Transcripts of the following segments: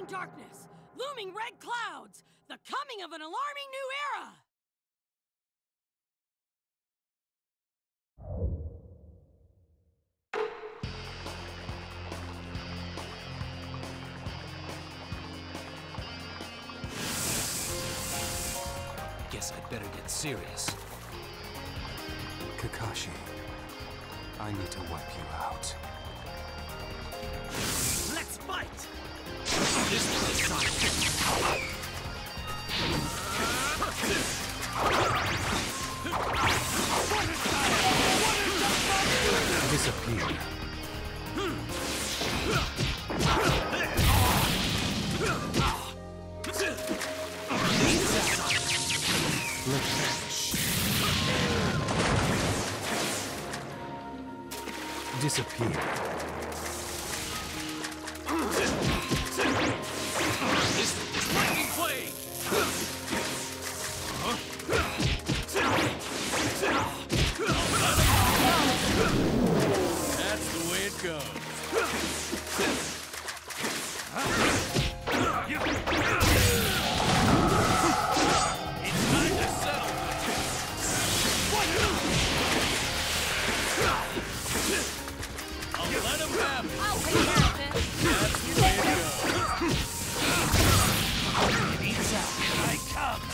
Impending darkness! Looming red clouds! The coming of an alarming new era! Guess I'd better get serious. Kakashi, I need to wipe you out. Let's fight! This is time. Disappear. Let's vanish. Disappear. This is lightning blade! That's the way it goes. It's time to settle. I'll let him have it. I'll take care of it! That's the way it goes. It's out. Here I come.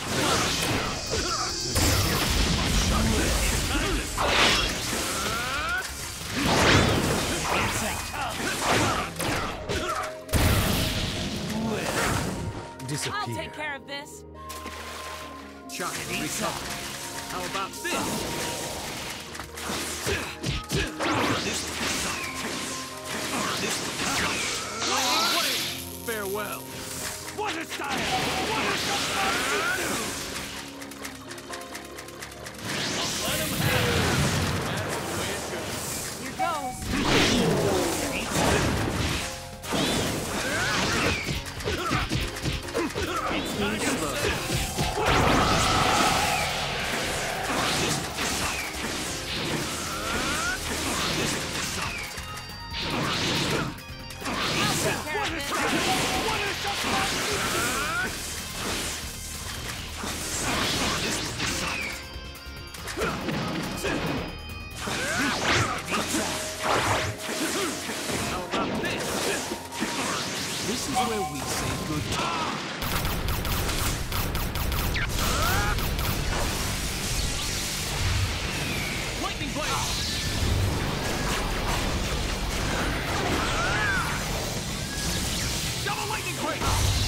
It's time to settle. It's out. Disappear. I'll take care of this! Try and recover. How about this? This farewell. What a style! What a shot! I'll let him have it. That's the way it goes. Here goes! It's time to settle. I'll take care of this! How about this? This is where we say goodbye. Lightning blade! Double lightning blade!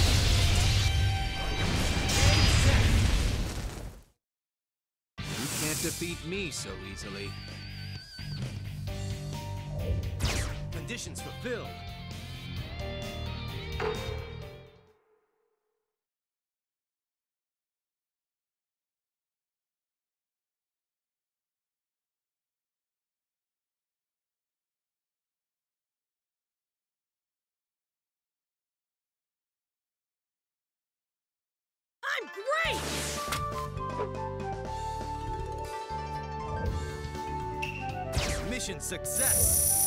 You can't defeat me so easily. Conditions fulfilled. I'm great! Mission success!